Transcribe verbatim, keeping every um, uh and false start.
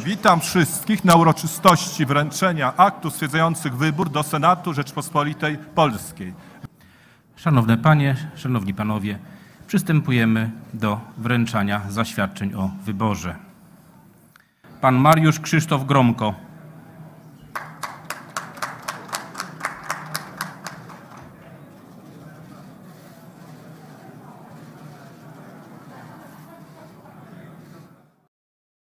Witam wszystkich na uroczystości wręczenia aktu stwierdzających wybór do Senatu Rzeczpospolitej Polskiej. Szanowne Panie, Szanowni Panowie, przystępujemy do wręczania zaświadczeń o wyborze. Pan Mariusz Krzysztof Gromko.